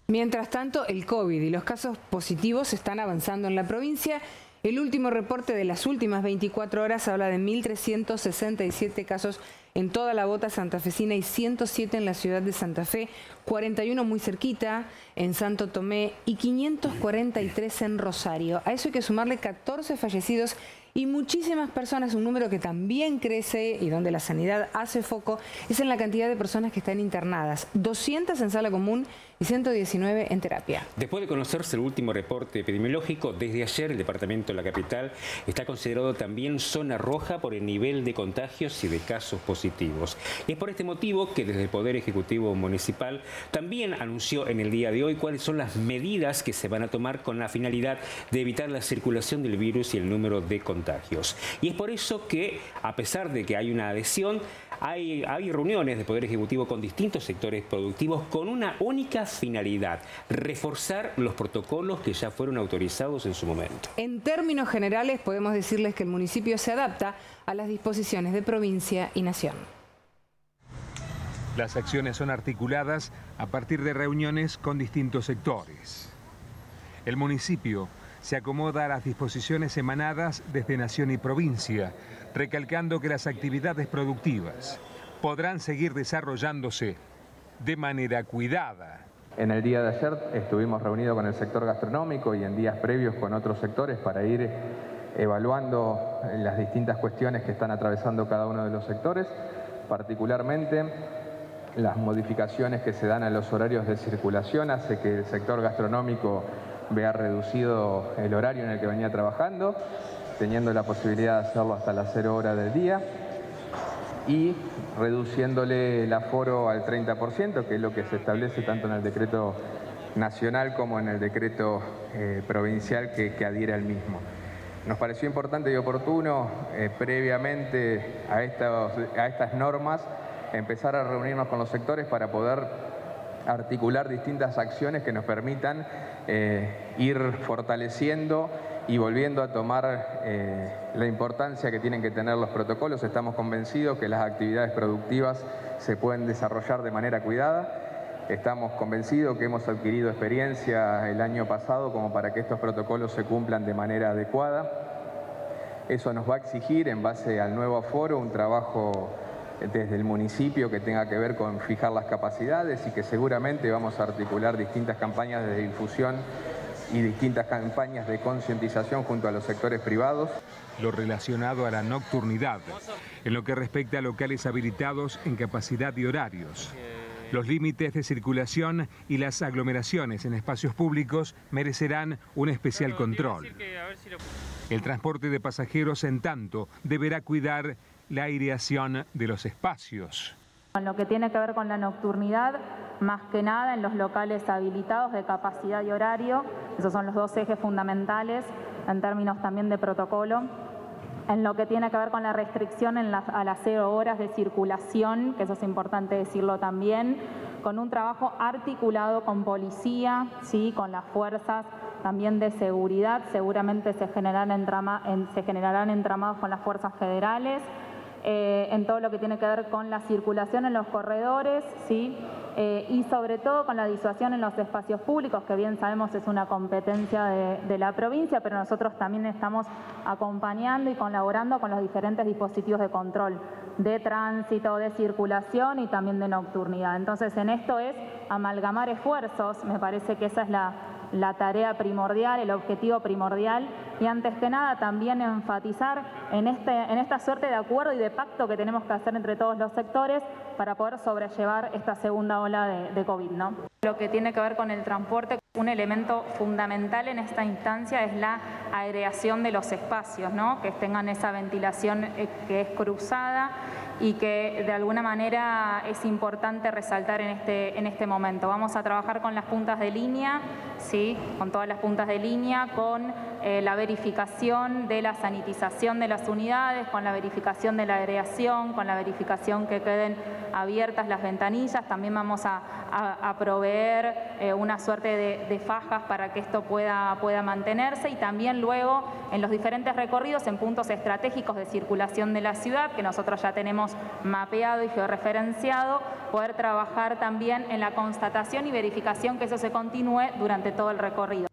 Mientras tanto, el COVID y los casos positivos están avanzando en la provincia. El último reporte de las últimas 24 horas habla de 1.367 casos en toda la bota santafesina y 107 en la ciudad de Santa Fe, 41 muy cerquita en Santo Tomé y 543 en Rosario. A eso hay que sumarle 14 fallecidos y muchísimas personas. Un número que también crece y donde la sanidad hace foco es en la cantidad de personas que están internadas. 200 en sala común y 119 en terapia. Después de conocerse el último reporte epidemiológico, desde ayer el departamento de la capital está considerado también zona roja por el nivel de contagios y de casos positivos. Y es por este motivo que desde el Poder Ejecutivo Municipal también anunció en el día de hoy cuáles son las medidas que se van a tomar con la finalidad de evitar la circulación del virus y el número de contagios. Y es por eso que, a pesar de que hay una adhesión, hay reuniones de Poder Ejecutivo con distintos sectores productivos con una única finalidad: reforzar los protocolos que ya fueron autorizados en su momento. En términos generales, podemos decirles que el municipio se adapta a las disposiciones de provincia y nación. Las acciones son articuladas a partir de reuniones con distintos sectores. El municipio se acomoda a las disposiciones emanadas desde nación y provincia, recalcando que las actividades productivas podrán seguir desarrollándose de manera cuidada. En el día de ayer estuvimos reunidos con el sector gastronómico y en días previos con otros sectores para ir evaluando las distintas cuestiones que están atravesando cada uno de los sectores, particularmente las modificaciones que se dan a los horarios de circulación hace que el sector gastronómico vea reducido el horario en el que venía trabajando, teniendo la posibilidad de hacerlo hasta las 0 horas del día y reduciéndole el aforo al 30%, que es lo que se establece tanto en el decreto nacional como en el decreto provincial que adhiere al mismo. Nos pareció importante y oportuno, previamente a estas normas, empezar a reunirnos con los sectores para poder articular distintas acciones que nos permitan ir fortaleciendo y volviendo a tomar la importancia que tienen que tener los protocolos. Estamos convencidos que las actividades productivas se pueden desarrollar de manera cuidada. Estamos convencidos que hemos adquirido experiencia el año pasado como para que estos protocolos se cumplan de manera adecuada. Eso nos va a exigir, en base al nuevo aforo, un trabajo desde el municipio que tenga que ver con fijar las capacidades y que seguramente vamos a articular distintas campañas de difusión y distintas campañas de concientización junto a los sectores privados. Lo relacionado a la nocturnidad, en lo que respecta a locales habilitados en capacidad y horarios. Los límites de circulación y las aglomeraciones en espacios públicos merecerán un especial control. El transporte de pasajeros, en tanto, deberá cuidar la aireación de los espacios. En lo que tiene que ver con la nocturnidad, más que nada en los locales habilitados de capacidad y horario, esos son los dos ejes fundamentales en términos también de protocolo. En lo que tiene que ver con la restricción a las 0 horas de circulación, que eso es importante decirlo también, con un trabajo articulado con policía, ¿sí?, con las fuerzas también de seguridad. Seguramente se generarán entramados con las fuerzas federales. En todo lo que tiene que ver con la circulación en los corredores, ¿sí?, y sobre todo con la disuasión en los espacios públicos, que bien sabemos es una competencia de la provincia, pero nosotros también estamos acompañando y colaborando con los diferentes dispositivos de control de tránsito, de circulación y también de nocturnidad. Entonces, en esto es amalgamar esfuerzos, me parece que esa es la tarea primordial, el objetivo primordial, y antes que nada también enfatizar en esta suerte de acuerdo y de pacto que tenemos que hacer entre todos los sectores para poder sobrellevar esta segunda ola de COVID, ¿no? Lo que tiene que ver con el transporte, un elemento fundamental en esta instancia es la aireación de los espacios, ¿no?, que tengan esa ventilación que es cruzada y que de alguna manera es importante resaltar en este momento. Vamos a trabajar con las puntas de línea, ¿sí?, con todas las puntas de línea, con la verificación de la sanitización de las unidades, con la verificación de la aireación, con la verificación que queden abiertas las ventanillas. También vamos a a proveer una suerte de fajas para que esto pueda mantenerse, y también luego en los diferentes recorridos en puntos estratégicos de circulación de la ciudad, que nosotros ya tenemos mapeado y georreferenciado, poder trabajar también en la constatación y verificación que eso se continúe durante todo el recorrido.